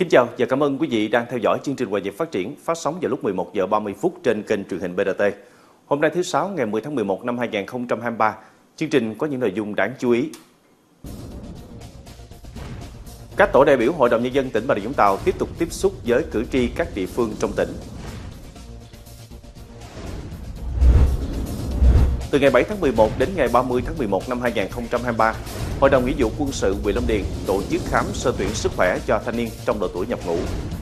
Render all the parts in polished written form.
Kính chào và cảm ơn quý vị đang theo dõi chương trình Hòa nhịp phát triển phát sóng vào lúc 11 giờ 30 phút trên kênh truyền hình BRT. Hôm nay thứ Sáu ngày 10 tháng 11 năm 2023, chương trình có những nội dung đáng chú ý. Các tổ đại biểu Hội đồng Nhân dân tỉnh Bà Rịa Vũng Tàu tiếp tục tiếp xúc với cử tri các địa phương trong tỉnh. Từ ngày 7 tháng 11 đến ngày 30 tháng 11 năm 2023, Hội đồng Nghĩa vụ Quân sự huyện Long Điền tổ chức khám sơ tuyển sức khỏe cho thanh niên trong độ tuổi nhập ngũ.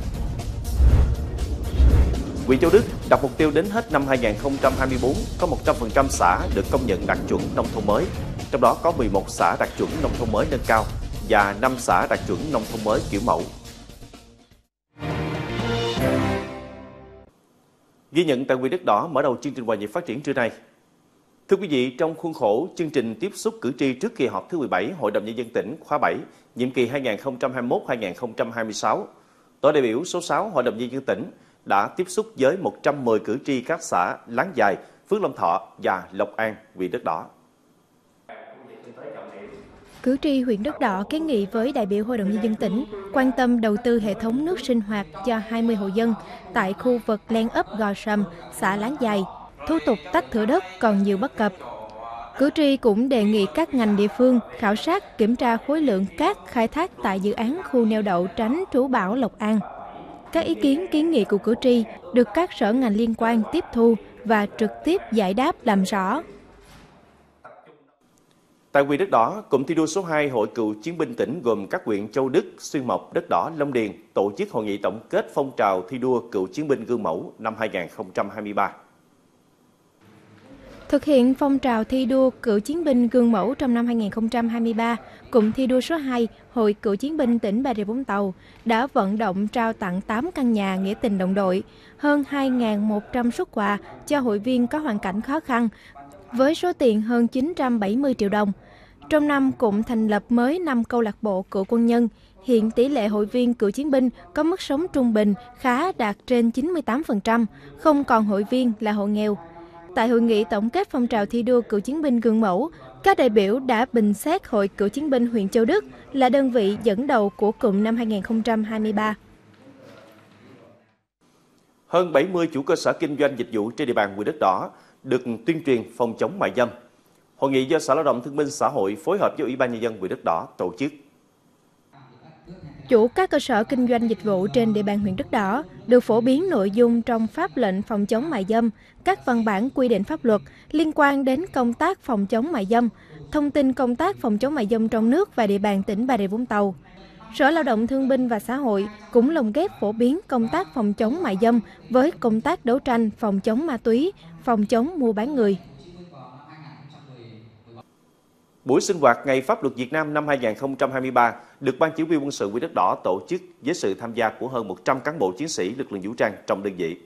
Huyện Châu Đức đặt mục tiêu đến hết năm 2024 có 100% xã được công nhận đạt chuẩn nông thôn mới, trong đó có 11 xã đạt chuẩn nông thôn mới nâng cao và 5 xã đạt chuẩn nông thôn mới kiểu mẫu. Ghi nhận tại huyện Đất Đỏ mở đầu chương trình Hòa nhịp phát triển trưa nay. Thưa quý vị, trong khuôn khổ chương trình tiếp xúc cử tri trước kỳ họp thứ 17 Hội đồng Nhân dân tỉnh khóa 7, nhiệm kỳ 2021-2026, tổ đại biểu số 6 Hội đồng Nhân dân tỉnh đã tiếp xúc với 110 cử tri các xã Láng Dài, Phước Long Thọ và Lộc An, huyện Đất Đỏ. Cử tri huyện Đất Đỏ kiến nghị với đại biểu Hội đồng Nhân dân tỉnh quan tâm đầu tư hệ thống nước sinh hoạt cho 20 hộ dân tại khu vực len ấp Gò Sầm, xã Láng Dài. Thủ tục tách thửa đất còn nhiều bất cập. Cử tri cũng đề nghị các ngành địa phương khảo sát kiểm tra khối lượng cát khai thác tại dự án khu neo đậu tránh trú bão Lộc An. Các ý kiến kiến nghị của cử tri được các sở ngành liên quan tiếp thu và trực tiếp giải đáp làm rõ. Tại huyện Đất Đỏ, cụm thi đua số 2 Hội Cựu Chiến binh tỉnh gồm các huyện Châu Đức, Xuyên Mộc, Đất Đỏ, Long Điền tổ chức hội nghị tổng kết phong trào thi đua cựu chiến binh gương mẫu năm 2023. Thực hiện phong trào thi đua cựu chiến binh gương mẫu trong năm 2023, cụm thi đua số 2 Hội Cựu Chiến binh tỉnh Bà Rịa Vũng Tàu đã vận động trao tặng 8 căn nhà nghĩa tình đồng đội, hơn 2.100 suất quà cho hội viên có hoàn cảnh khó khăn, với số tiền hơn 970 triệu đồng. Trong năm, cụm thành lập mới 5 câu lạc bộ cựu quân nhân. Hiện tỷ lệ hội viên cựu chiến binh có mức sống trung bình khá đạt trên 98%, không còn hội viên là hộ nghèo. Tại hội nghị tổng kết phong trào thi đua cựu chiến binh gương mẫu, các đại biểu đã bình xét Hội Cựu Chiến binh huyện Châu Đức là đơn vị dẫn đầu của cụm năm 2023. Hơn 70 chủ cơ sở kinh doanh dịch vụ trên địa bàn huyện Đất Đỏ được tuyên truyền phòng chống mại dâm. Hội nghị do Sở Lao động Thương binh Xã hội phối hợp với Ủy ban Nhân dân huyện Đất Đỏ tổ chức. Chủ các cơ sở kinh doanh dịch vụ trên địa bàn huyện Đất Đỏ được phổ biến nội dung trong pháp lệnh phòng chống mại dâm, các văn bản quy định pháp luật liên quan đến công tác phòng chống mại dâm, thông tin công tác phòng chống mại dâm trong nước và địa bàn tỉnh Bà Rịa Vũng Tàu. Sở Lao động Thương binh và Xã hội cũng lồng ghép phổ biến công tác phòng chống mại dâm với công tác đấu tranh phòng chống ma túy, phòng chống mua bán người. Buổi sinh hoạt Ngày Pháp luật Việt Nam năm 2023 được Ban Chỉ huy Quân sự huyện Đất Đỏ tổ chức với sự tham gia của hơn 100 cán bộ chiến sĩ lực lượng vũ trang trong đơn vị.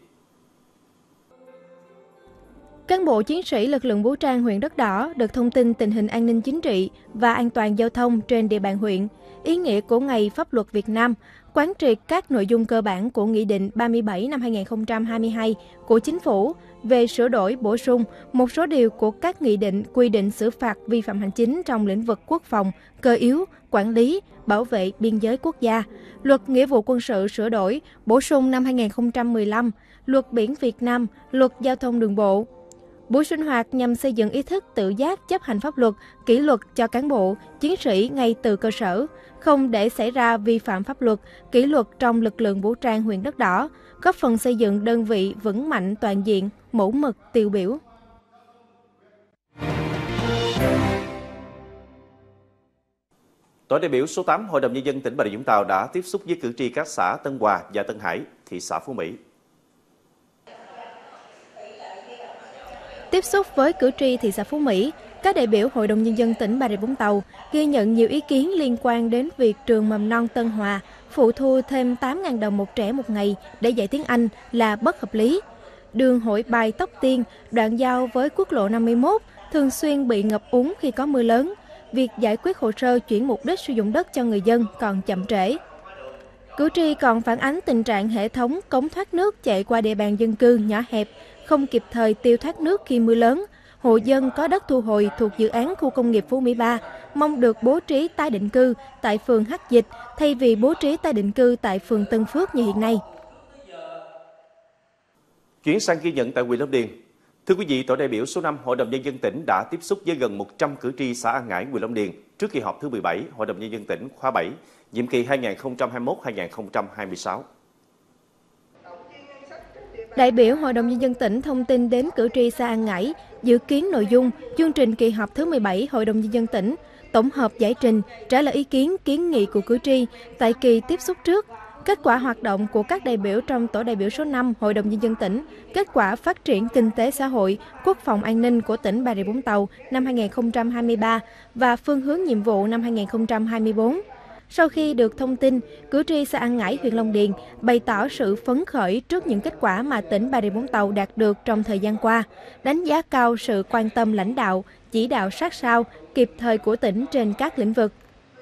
Cán bộ chiến sĩ lực lượng vũ trang huyện Đất Đỏ được thông tin tình hình an ninh chính trị và an toàn giao thông trên địa bàn huyện, ý nghĩa của Ngày Pháp luật Việt Nam, quán triệt các nội dung cơ bản của Nghị định 37 năm 2022 của Chính phủ về sửa đổi bổ sung một số điều của các nghị định quy định xử phạt vi phạm hành chính trong lĩnh vực quốc phòng, cơ yếu, quản lý, bảo vệ biên giới quốc gia, Luật Nghĩa vụ quân sự sửa đổi, bổ sung năm 2015, Luật Biển Việt Nam, Luật Giao thông đường bộ. Buổi sinh hoạt nhằm xây dựng ý thức tự giác chấp hành pháp luật, kỷ luật cho cán bộ, chiến sĩ ngay từ cơ sở, không để xảy ra vi phạm pháp luật, kỷ luật trong lực lượng vũ trang huyện Đất Đỏ, góp phần xây dựng đơn vị vững mạnh toàn diện, mẫu mực, tiêu biểu. Tổ đại biểu số 8 Hội đồng Nhân dân tỉnh Bà Rịa Vũng Tàu đã tiếp xúc với cử tri các xã Tân Hòa và Tân Hải, thị xã Phú Mỹ. Tiếp xúc với cử tri thị xã Phú Mỹ, các đại biểu Hội đồng Nhân dân tỉnh Bà Rịa Vũng Tàu ghi nhận nhiều ý kiến liên quan đến việc trường mầm non Tân Hòa phụ thu thêm 8.000 đồng một trẻ một ngày để dạy tiếng Anh là bất hợp lý. Đường Hội Bài Tóc Tiên, đoạn giao với quốc lộ 51, thường xuyên bị ngập úng khi có mưa lớn. Việc giải quyết hồ sơ chuyển mục đích sử dụng đất cho người dân còn chậm trễ. Cử tri còn phản ánh tình trạng hệ thống cống thoát nước chạy qua địa bàn dân cư nhỏ hẹp, không kịp thời tiêu thoát nước khi mưa lớn, hộ dân có đất thu hồi thuộc dự án khu công nghiệp Phú Mỹ 3 mong được bố trí tái định cư tại phường Hắc Dịch thay vì bố trí tái định cư tại phường Tân Phước như hiện nay. Chuyển sang ghi nhận tại huyện Long Điền. Thưa quý vị, tổ đại biểu số 5 Hội đồng Nhân dân tỉnh đã tiếp xúc với gần 100 cử tri xã An Ngãi, huyện Long Điền trước kỳ họp thứ 17 Hội đồng Nhân dân tỉnh khóa 7, nhiệm kỳ 2021-2026. Đại biểu Hội đồng Nhân dân tỉnh thông tin đến cử tri xã An Ngãi dự kiến nội dung chương trình kỳ họp thứ 17 Hội đồng Nhân dân tỉnh, tổng hợp giải trình, trả lời ý kiến kiến nghị của cử tri tại kỳ tiếp xúc trước, kết quả hoạt động của các đại biểu trong tổ đại biểu số 5 Hội đồng Nhân dân tỉnh, kết quả phát triển kinh tế xã hội, quốc phòng an ninh của tỉnh Bà Rịa Vũng Tàu năm 2023 và phương hướng nhiệm vụ năm 2024. Sau khi được thông tin, cử tri xã An Ngãi, huyện Long Điền bày tỏ sự phấn khởi trước những kết quả mà tỉnh Bà Rịa Vũng Tàu đạt được trong thời gian qua, đánh giá cao sự quan tâm lãnh đạo, chỉ đạo sát sao, kịp thời của tỉnh trên các lĩnh vực.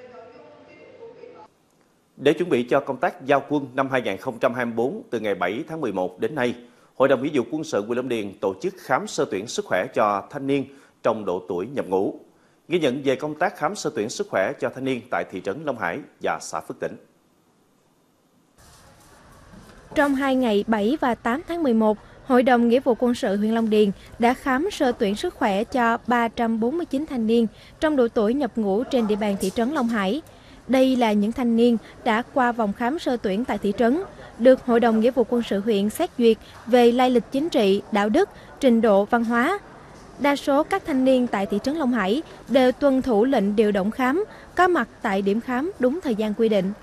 Để chuẩn bị cho công tác giao quân năm 2024 từ ngày 7 tháng 11 đến nay, Hội đồng Nghĩa vụ Quân sự huyện Long Điền tổ chức khám sơ tuyển sức khỏe cho thanh niên trong độ tuổi nhập ngũ. Ghi nhận về công tác khám sơ tuyển sức khỏe cho thanh niên tại thị trấn Long Hải và xã Phước Tỉnh. Trong 2 ngày 7 và 8 tháng 11, Hội đồng Nghĩa vụ Quân sự huyện Long Điền đã khám sơ tuyển sức khỏe cho 349 thanh niên trong độ tuổi nhập ngũ trên địa bàn thị trấn Long Hải. Đây là những thanh niên đã qua vòng khám sơ tuyển tại thị trấn, được Hội đồng Nghĩa vụ Quân sự huyện xét duyệt về lai lịch chính trị, đạo đức, trình độ văn hóa. Đa số các thanh niên tại thị trấn Long Hải đều tuân thủ lệnh điều động khám, có mặt tại điểm khám đúng thời gian quy định.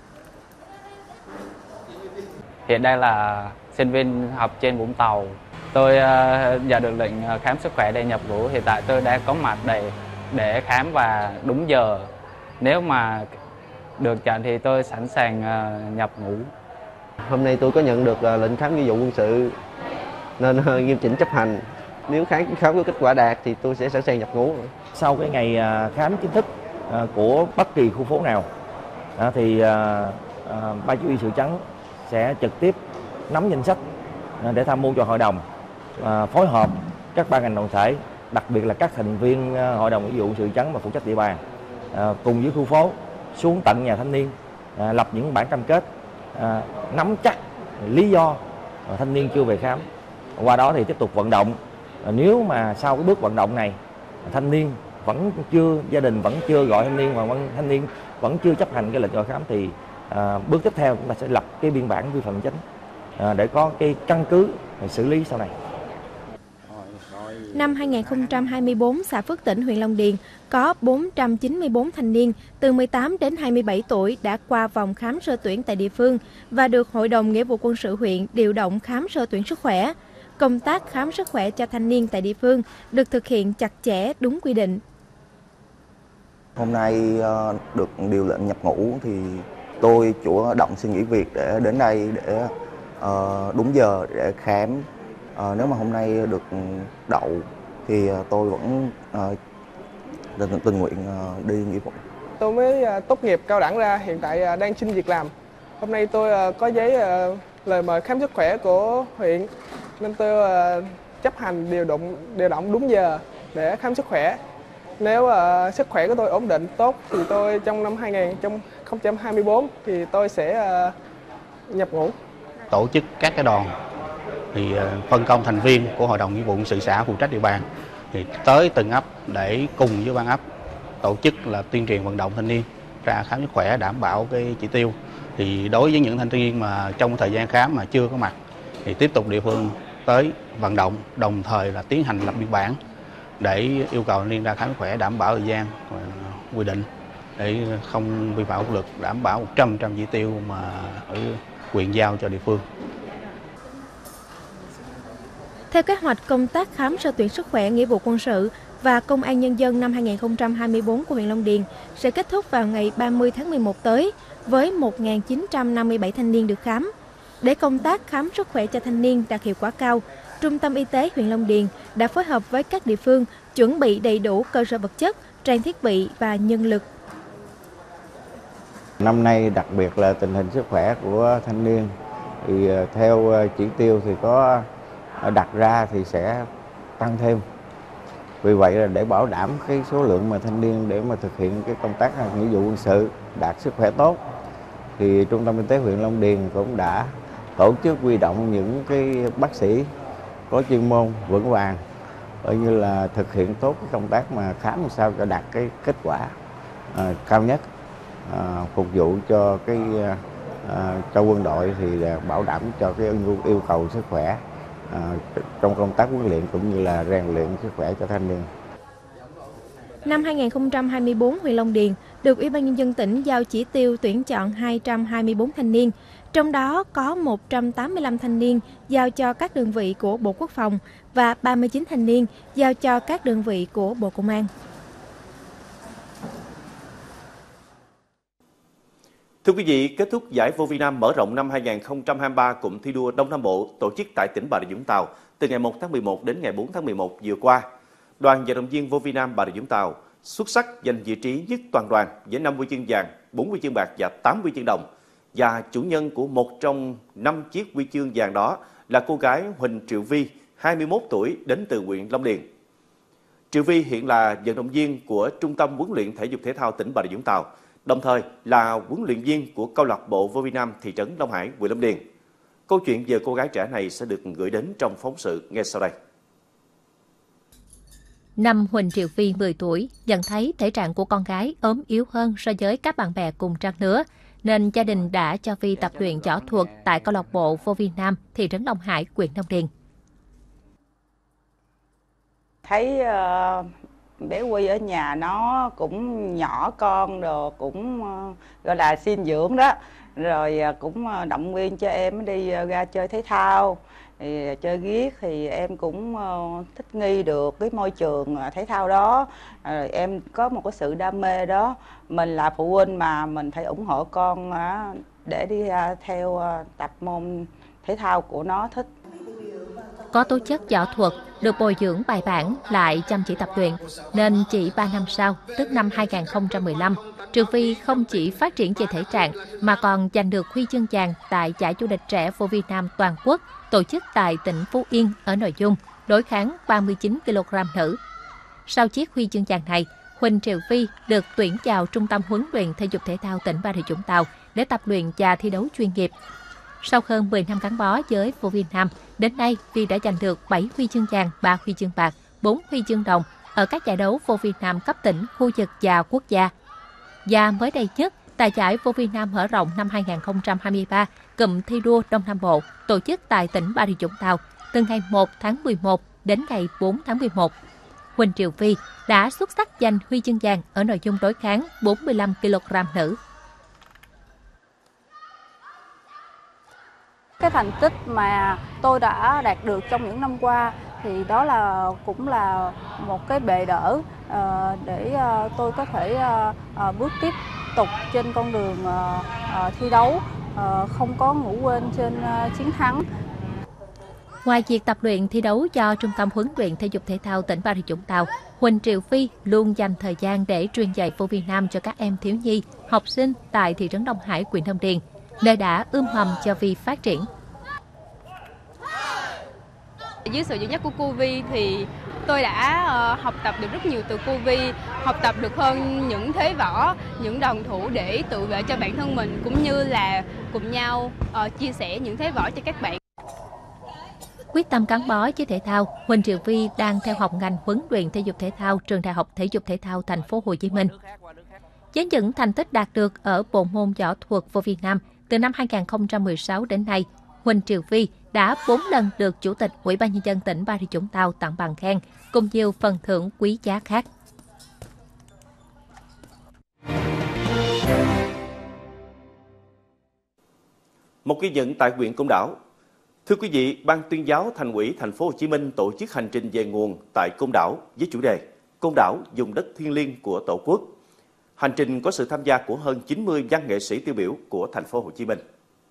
Hiện đây là sinh viên học trên Vũng Tàu. Tôi nhận được lệnh khám sức khỏe để nhập ngũ. Hiện tại tôi đã có mặt để khám và đúng giờ. Nếu mà được chọn thì tôi sẵn sàng nhập ngũ. Hôm nay tôi có nhận được lệnh khám nghĩa vụ quân sự nên nghiêm chỉnh chấp hành. Nếu khám có kết quả đạt thì tôi sẽ sẵn sàng nhập ngũ. Sau cái ngày khám chính thức của bất kỳ khu phố nào thì ban chỉ huy sự trắng sẽ trực tiếp nắm danh sách để tham mưu cho hội đồng, phối hợp các ban ngành đoàn thể, đặc biệt là các thành viên hội đồng nghĩa vụ sự trắng và phụ trách địa bàn cùng với khu phố xuống tận nhà thanh niên, lập những bản cam kết, nắm chắc lý do thanh niên chưa về khám. Qua đó thì tiếp tục vận động. Nếu mà sau cái bước vận động này thanh niên vẫn chưa, gia đình vẫn chưa gọi thanh niên mà thanh niên vẫn chưa chấp hành cái lệnh gọi khám thì bước tiếp theo chúng ta sẽ lập cái biên bản vi phạm hành chính để có cái căn cứ để xử lý sau này. Năm 2024, xã Phước Tỉnh, huyện Long Điền có 494 thanh niên từ 18 đến 27 tuổi đã qua vòng khám sơ tuyển tại địa phương và được Hội đồng Nghĩa vụ Quân sự huyện điều động khám sơ tuyển sức khỏe. Công tác khám sức khỏe cho thanh niên tại địa phương được thực hiện chặt chẽ đúng quy định. Hôm nay được điều lệnh nhập ngũ thì tôi chủ động xin nghỉ việc để đến đây để đúng giờ để khám. Nếu mà hôm nay được đậu thì tôi vẫn tình nguyện đi nghĩa vụ. Tôi mới tốt nghiệp cao đẳng ra, hiện tại đang xin việc làm. Hôm nay tôi có giấy lời mời khám sức khỏe của huyện nên tôi chấp hành điều động đúng giờ để khám sức khỏe. Nếu sức khỏe của tôi ổn định tốt thì tôi trong năm 2024 thì tôi sẽ nhập ngũ. Tổ chức các cái đoàn thì phân công thành viên của Hội đồng Nghĩa vụ Quân sự xã phụ trách địa bàn thì tới từng ấp để cùng với ban ấp tổ chức là tuyên truyền vận động thanh niên ra khám sức khỏe đảm bảo cái chỉ tiêu. Thì đối với những thanh niên mà trong thời gian khám mà chưa có mặt thì tiếp tục địa phương tới vận động, đồng thời là tiến hành lập biên bản để yêu cầu thanh niên ra khám sức khỏe đảm bảo thời gian quy định để không vi phạm pháp luật, đảm bảo 100% chỉ tiêu mà ở huyện giao cho địa phương. Theo kế hoạch, công tác khám sơ tuyển sức khỏe nghĩa vụ quân sự và công an nhân dân năm 2024 của huyện Long Điền sẽ kết thúc vào ngày 30 tháng 11 tới với 1.957 thanh niên được khám. Để công tác khám sức khỏe cho thanh niên đạt hiệu quả cao, Trung tâm Y tế huyện Long Điền đã phối hợp với các địa phương chuẩn bị đầy đủ cơ sở vật chất, trang thiết bị và nhân lực. Năm nay đặc biệt là tình hình sức khỏe của thanh niên thì theo chỉ tiêu thì có đặt ra thì sẽ tăng thêm. Vì vậy là để bảo đảm cái số lượng mà thanh niên để mà thực hiện cái công tác nghĩa vụ quân sự đạt sức khỏe tốt, thì Trung tâm Y tế huyện Long Điền cũng đã tổ chức huy động những cái bác sĩ có chuyên môn vững vàng, coi như là thực hiện tốt cái công tác mà khám làm sao cho đạt cái kết quả cao nhất, phục vụ cho cái cho quân đội thì là bảo đảm cho cái yêu cầu sức khỏe trong công tác huấn luyện cũng như là rèn luyện sức khỏe cho thanh niên. Năm 2024, huyện Long Điền được Ủy ban Nhân dân tỉnh giao chỉ tiêu tuyển chọn 224 thanh niên, trong đó có 185 thanh niên giao cho các đơn vị của Bộ Quốc phòng và 39 thanh niên giao cho các đơn vị của Bộ Công an. Thưa quý vị, kết thúc giải vô vi Nam mở rộng năm 2023 cụm thi đua Đông Nam Bộ tổ chức tại tỉnh Bà Rịa Vũng Tàu từ ngày 1 tháng 11 đến ngày 4 tháng 11 vừa qua. Đoàn vận động viên vô vi Nam Bà Rịa Vũng Tàu xuất sắc giành vị trí nhất toàn đoàn với 5 huy chương vàng, 4 huy chương bạc và 8 huy chương đồng. Và chủ nhân của một trong 5 chiếc huy chương vàng đó là cô gái Huỳnh Triệu Vi, 21 tuổi, đến từ huyện Long Điền. Triệu Vi hiện là vận động viên của Trung tâm huấn luyện thể dục thể thao tỉnh Bà Rịa Vũng Tàu, đồng thời là huấn luyện viên của câu lạc bộ vô vi Nam thị trấn Long Hải, huyện Long Điền. Câu chuyện về cô gái trẻ này sẽ được gửi đến trong phóng sự ngay sau đây. Năm Huỳnh Triệu Vi 10 tuổi, nhận thấy thể trạng của con gái ốm yếu hơn so với các bạn bè cùng trang lứa, nên gia đình đã cho Vi tập luyện võ thuật tại câu lạc bộ vô vi Nam thị trấn Long Hải, huyện Long Điền. Thấy bé Quy ở nhà nó cũng nhỏ con đồ, cũng gọi là xin dưỡng đó, rồi cũng động viên cho em đi ra chơi thể thao. Thì chơi ghiếc thì em cũng thích nghi được cái môi trường thể thao đó, rồi em có một cái sự đam mê đó. Mình là phụ huynh mà mình phải ủng hộ con để đi theo tập môn thể thao của nó thích. Có tố chất võ thuật, được bồi dưỡng bài bản, lại chăm chỉ tập luyện, nên chỉ 3 năm sau, tức năm 2015, Triệu Vi không chỉ phát triển về thể trạng mà còn giành được huy chương vàng tại giải vô địch trẻ vô vi Nam toàn quốc tổ chức tại tỉnh Phú Yên ở nội dung đối kháng 39 kg nữ. Sau chiếc huy chương vàng này, Huỳnh Triệu Vi được tuyển vào Trung tâm huấn luyện thể dục thể thao tỉnh Bà Rịa Vũng Tàu để tập luyện và thi đấu chuyên nghiệp. Sau hơn 10 năm gắn bó với vô vi Nam, đến nay Vi đã giành được 7 huy chương vàng, 3 huy chương bạc, 4 huy chương đồng ở các giải đấu vô vi Nam cấp tỉnh, khu vực và quốc gia. Và mới đây nhất, tại giải vô vi Nam mở rộng năm 2023, cụm thi đua Đông Nam Bộ tổ chức tại tỉnh Bà Rịa Vũng Tàu từ ngày 1 tháng 11 đến ngày 4 tháng 11. Huỳnh Triệu Vi đã xuất sắc giành huy chương vàng ở nội dung đối kháng 45 kg nữ. Cái thành tích mà tôi đã đạt được trong những năm qua thì đó cũng là một cái bệ đỡ để tôi có thể bước tiếp tục trên con đường thi đấu, không có ngủ quên trên chiến thắng. Ngoài việc tập luyện thi đấu cho Trung tâm huấn luyện thể dục thể thao tỉnh Bà Rịa Vũng Tàu, Huỳnh Triệu Vi luôn dành thời gian để truyền dạy vô vi Nam cho các em thiếu nhi, học sinh tại thị trấn Long Hải, huyện Long Điền, nơi đã ươm mầm cho Vi phát triển. Dưới sự dẫn dắt của cô Vi thì tôi đã học tập được rất nhiều từ cô Vi, học tập được hơn những thế võ, những đòn thủ để tự vệ cho bản thân mình, cũng như là cùng nhau chia sẻ những thế võ cho các bạn. Quyết tâm gắn bó với thể thao, Huỳnh Triệu Vi đang theo học ngành huấn luyện thể dục thể thao trường Đại học Thể dục Thể thao Thành phố Hồ Chí Minh. Với những thành tích đạt được ở bộ môn võ thuật vô vi Nam từ năm 2016 đến nay, Huỳnh Triệu Vi đã 4 lần được Chủ tịch Ủy ban Nhân dân tỉnh Bà Rịa Vũng Tàu tặng bằng khen cùng nhiều phần thưởng quý giá khác. Một ghi nhận tại huyện Côn Đảo. Thưa quý vị, Ban Tuyên giáo Thành ủy Thành phố Hồ Chí Minh tổ chức hành trình về nguồn tại Côn Đảo với chủ đề Côn Đảo vùng đất thiêng liêng của Tổ quốc. Hành trình có sự tham gia của hơn 90 văn nghệ sĩ tiêu biểu của Thành phố Hồ Chí Minh.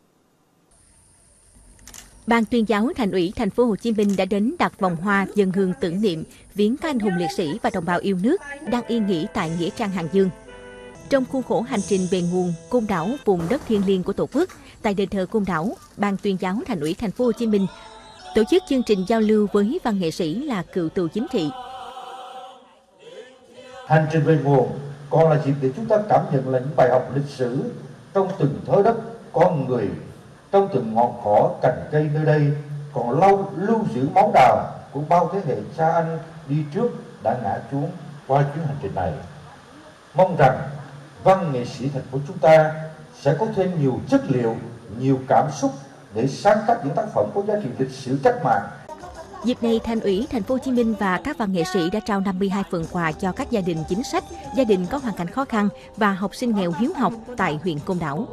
Ban Tuyên giáo Thành ủy Thành phố Hồ Chí Minh đã đến đặt vòng hoa dâng hương tưởng niệm viếng các anh hùng liệt sĩ và đồng bào yêu nước đang yên nghỉ tại nghĩa trang Hàng Dương. Trong khuôn khổ hành trình về nguồn Côn Đảo vùng đất thiêng liêng của Tổ quốc, tại đền thờ Côn Đảo, Ban Tuyên giáo Thành ủy Thành phố Hồ Chí Minh tổ chức chương trình giao lưu với văn nghệ sĩ là cựu tù chính trị. Hành trình về nguồn còn là dịp để chúng ta cảm nhận là những bài học lịch sử trong từng thớ đất, con người, trong từng ngọn cỏ, cành cây nơi đây còn lưu giữ máu đào của bao thế hệ cha anh đi trước đã ngã xuống qua chuyến hành trình này. Mong rằng văn nghệ sĩ thành phố chúng ta sẽ có thêm nhiều chất liệu, nhiều cảm xúc để sáng tác những tác phẩm có giá trị lịch sử cách mạng. Dịp này, Thành ủy Thành phố Hồ Chí Minh và các văn nghệ sĩ đã trao 52 phần quà cho các gia đình chính sách, gia đình có hoàn cảnh khó khăn và học sinh nghèo hiếu học tại huyện Côn Đảo.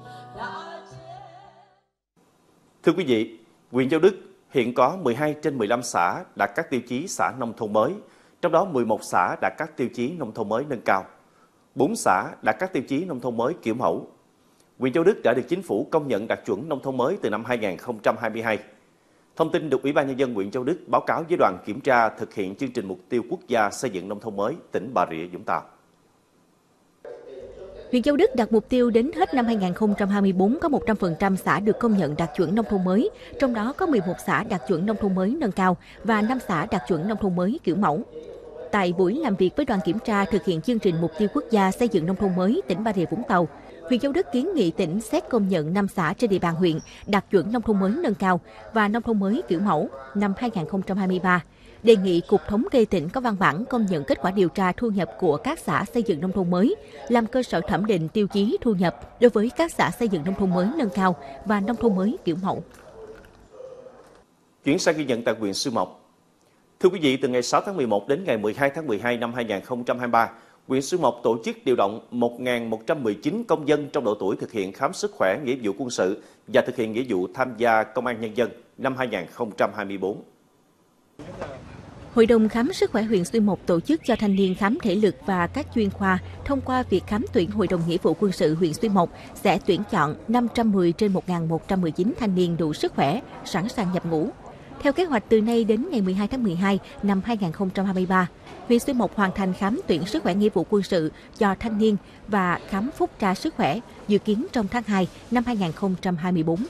Thưa quý vị, huyện Châu Đức hiện có 12 trên 15 xã đạt các tiêu chí xã nông thôn mới, trong đó 11 xã đạt các tiêu chí nông thôn mới nâng cao, 4 xã đạt các tiêu chí nông thôn mới kiểu mẫu. Huyện Châu Đức đã được Chính phủ công nhận đạt chuẩn nông thôn mới từ năm 2022. Thông tin được Ủy ban Nhân dân huyện Châu Đức báo cáo với đoàn kiểm tra thực hiện chương trình mục tiêu quốc gia xây dựng nông thôn mới tỉnh Bà Rịa, Vũng Tàu. Huyện Châu Đức đặt mục tiêu đến hết năm 2024 có 100% xã được công nhận đạt chuẩn nông thôn mới, trong đó có 11 xã đạt chuẩn nông thôn mới nâng cao và 5 xã đạt chuẩn nông thôn mới kiểu mẫu. Tại buổi làm việc với đoàn kiểm tra thực hiện chương trình mục tiêu quốc gia xây dựng nông thôn mới tỉnh Bà Rịa Vũng Tàu, huyện Châu Đức kiến nghị tỉnh xét công nhận 5 xã trên địa bàn huyện đạt chuẩn nông thôn mới nâng cao và nông thôn mới kiểu mẫu năm 2023. Đề nghị Cục Thống kê tỉnh có văn bản công nhận kết quả điều tra thu nhập của các xã xây dựng nông thôn mới, làm cơ sở thẩm định tiêu chí thu nhập đối với các xã xây dựng nông thôn mới nâng cao và nông thôn mới kiểu mẫu. Chuyển sang ghi nhận tại huyện Xuyên Mộc. Thưa quý vị, từ ngày 6 tháng 11 đến ngày 12 tháng 12 năm 2023, huyện Xuyên Mộc tổ chức điều động 1.119 công dân trong độ tuổi thực hiện khám sức khỏe nghĩa vụ quân sự và thực hiện nghĩa vụ tham gia công an nhân dân năm 2024. Hội đồng khám sức khỏe huyện Xuyên Mộc tổ chức cho thanh niên khám thể lực và các chuyên khoa. Thông qua việc khám tuyển Hội đồng nghĩa vụ quân sự huyện Xuyên Mộc sẽ tuyển chọn 510 trên 1.119 thanh niên đủ sức khỏe, sẵn sàng nhập ngũ. Theo kế hoạch, từ nay đến ngày 12 tháng 12 năm 2023, huyện Xuyên Mộc hoàn thành khám tuyển sức khỏe nghĩa vụ quân sự cho thanh niên và khám phúc tra sức khỏe, dự kiến trong tháng 2 năm 2024.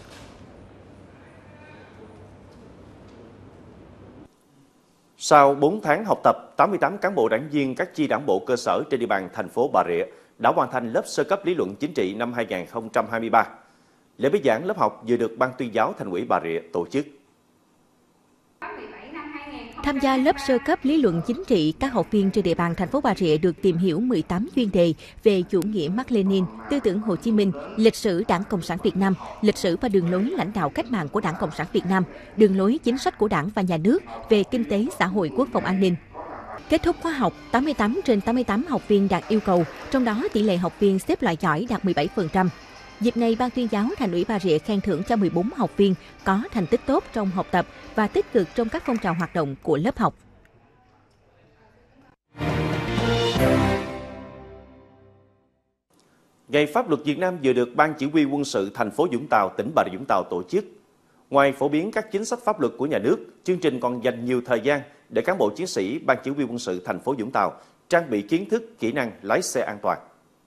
Sau 4 tháng học tập, 88 cán bộ đảng viên các chi đảng bộ cơ sở trên địa bàn thành phố Bà Rịa đã hoàn thành lớp sơ cấp lý luận chính trị năm 2023. Lễ bế giảng lớp học vừa được Ban tuyên giáo Thành ủy Bà Rịa tổ chức. Tham gia lớp sơ cấp lý luận chính trị, các học viên trên địa bàn thành phố Bà Rịa được tìm hiểu 18 chuyên đề về chủ nghĩa Mác Lênin, tư tưởng Hồ Chí Minh, lịch sử Đảng Cộng sản Việt Nam, lịch sử và đường lối lãnh đạo cách mạng của Đảng Cộng sản Việt Nam, đường lối chính sách của Đảng và Nhà nước về kinh tế, xã hội, quốc phòng an ninh. Kết thúc khóa học, 88 trên 88 học viên đạt yêu cầu, trong đó tỷ lệ học viên xếp loại giỏi đạt 17%. Dịp này, Ban tuyên giáo Thành ủy Bà Rịa khen thưởng cho 14 học viên có thành tích tốt trong học tập và tích cực trong các phong trào hoạt động của lớp học. Ngày Pháp luật Việt Nam vừa được Ban Chỉ huy quân sự thành phố Vũng Tàu, tỉnh Bà Rịa Vũng Tàu tổ chức. Ngoài phổ biến các chính sách pháp luật của nhà nước, chương trình còn dành nhiều thời gian để cán bộ chiến sĩ Ban Chỉ huy quân sự thành phố Vũng Tàu trang bị kiến thức, kỹ năng lái xe an toàn.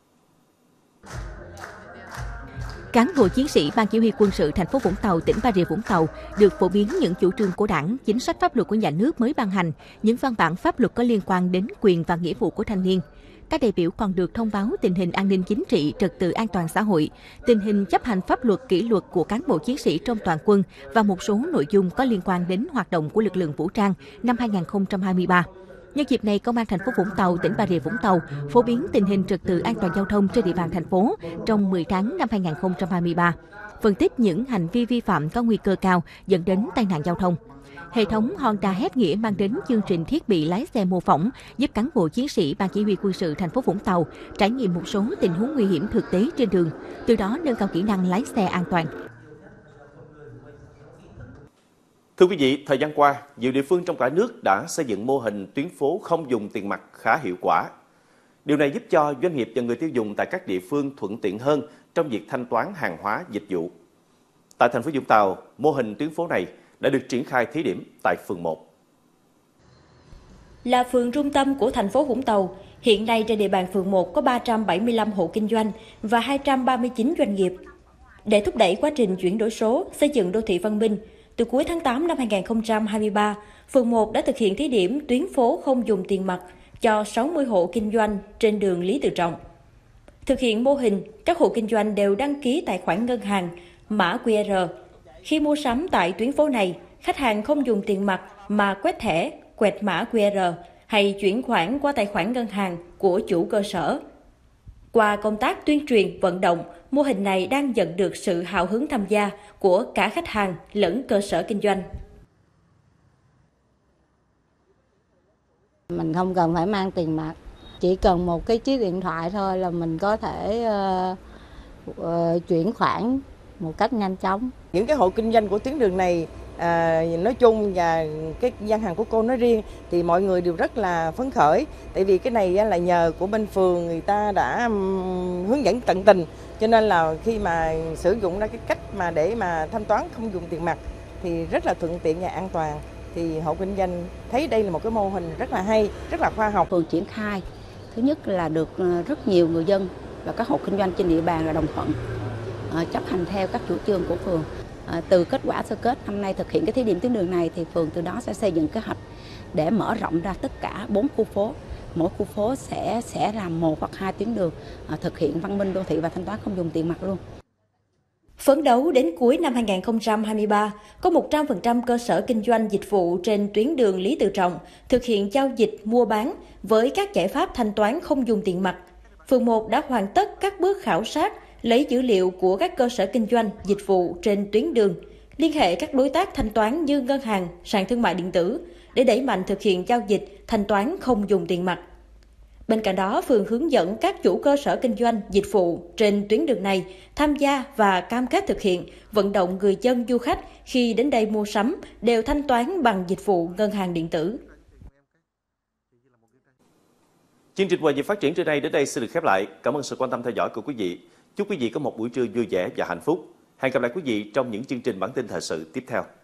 Cán bộ chiến sĩ Ban Chỉ huy quân sự thành phố Vũng Tàu, tỉnh Bà Rịa Vũng Tàu được phổ biến những chủ trương của Đảng, chính sách pháp luật của nhà nước mới ban hành, những văn bản pháp luật có liên quan đến quyền và nghĩa vụ của thanh niên. Các đại biểu còn được thông báo tình hình an ninh chính trị, trật tự an toàn xã hội, tình hình chấp hành pháp luật, kỷ luật của cán bộ chiến sĩ trong toàn quân và một số nội dung có liên quan đến hoạt động của lực lượng vũ trang năm 2023. Nhân dịp này, Công an thành phố Vũng Tàu, tỉnh Bà Rịa Vũng Tàu phổ biến tình hình trật tự an toàn giao thông trên địa bàn thành phố trong 10 tháng năm 2023, phân tích những hành vi vi phạm có nguy cơ cao dẫn đến tai nạn giao thông. Hệ thống Honda Hết Nghĩa mang đến chương trình thiết bị lái xe mô phỏng giúp cán bộ chiến sĩ Ban Chỉ huy quân sự thành phố Vũng Tàu trải nghiệm một số tình huống nguy hiểm thực tế trên đường, từ đó nâng cao kỹ năng lái xe an toàn. Thưa quý vị, thời gian qua, nhiều địa phương trong cả nước đã xây dựng mô hình tuyến phố không dùng tiền mặt khá hiệu quả. Điều này giúp cho doanh nghiệp và người tiêu dùng tại các địa phương thuận tiện hơn trong việc thanh toán hàng hóa dịch vụ. Tại thành phố Vũng Tàu, mô hình tuyến phố này đã được triển khai thí điểm tại phường 1. Là phường trung tâm của thành phố Vũng Tàu, hiện nay trên địa bàn phường 1 có 375 hộ kinh doanh và 239 doanh nghiệp. Để thúc đẩy quá trình chuyển đổi số, xây dựng đô thị văn minh, từ cuối tháng 8 năm 2023, phường 1 đã thực hiện thí điểm tuyến phố không dùng tiền mặt cho 60 hộ kinh doanh trên đường Lý Tự Trọng. Thực hiện mô hình, các hộ kinh doanh đều đăng ký tài khoản ngân hàng, mã QR. Khi mua sắm tại tuyến phố này, khách hàng không dùng tiền mặt mà quét thẻ, quẹt mã QR hay chuyển khoản qua tài khoản ngân hàng của chủ cơ sở. Qua công tác tuyên truyền, vận động, mô hình này đang nhận được sự hào hứng tham gia của cả khách hàng lẫn cơ sở kinh doanh. Mình không cần phải mang tiền mặt, chỉ cần một cái chiếc điện thoại thôi là mình có thể chuyển khoản một cách nhanh chóng. Những cái hộ kinh doanh của tuyến đường này nói chung và cái gian hàng của cô nói riêng thì mọi người đều rất là phấn khởi, tại vì cái này là nhờ của bên phường người ta đã hướng dẫn tận tình, cho nên là khi mà sử dụng ra cái cách mà để mà thanh toán không dùng tiền mặt thì rất là thuận tiện và an toàn. Thì hộ kinh doanh thấy đây là một cái mô hình rất là hay, rất là khoa học. Phường triển khai, thứ nhất là được rất nhiều người dân và các hộ kinh doanh trên địa bàn là đồng thuận, chấp hành theo các chủ trương của phường. Từ kết quả sơ kết năm nay thực hiện cái thí điểm tuyến đường này thì phường từ đó sẽ xây dựng kế hoạch để mở rộng ra tất cả 4 khu phố. Mỗi khu phố sẽ làm 1 hoặc 2 tuyến đường thực hiện văn minh đô thị và thanh toán không dùng tiền mặt luôn. Phấn đấu đến cuối năm 2023, có 100% cơ sở kinh doanh dịch vụ trên tuyến đường Lý Tự Trọng thực hiện giao dịch mua bán với các giải pháp thanh toán không dùng tiền mặt. Phường 1 đã hoàn tất các bước khảo sát, lấy dữ liệu của các cơ sở kinh doanh dịch vụ trên tuyến đường, liên hệ các đối tác thanh toán như ngân hàng, sàn thương mại điện tử để đẩy mạnh thực hiện giao dịch thanh toán không dùng tiền mặt. Bên cạnh đó, phường hướng dẫn các chủ cơ sở kinh doanh dịch vụ trên tuyến đường này tham gia và cam kết thực hiện, vận động người dân du khách khi đến đây mua sắm đều thanh toán bằng dịch vụ ngân hàng điện tử. Chương trình Hòa nhịp phát triển trên đây đến đây xin được khép lại. Cảm ơn sự quan tâm theo dõi của quý vị. Chúc quý vị có một buổi trưa vui vẻ và hạnh phúc. Hẹn gặp lại quý vị trong những chương trình bản tin thời sự tiếp theo.